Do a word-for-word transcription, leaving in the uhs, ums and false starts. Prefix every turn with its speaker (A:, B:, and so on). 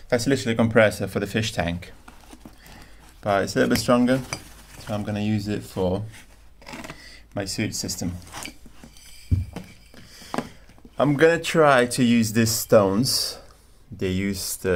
A: That's literally a compressor for the fish tank, but it's a little bit stronger, so I'm going to use it for my sewage system. I'm going to try to use these stones. They used uh,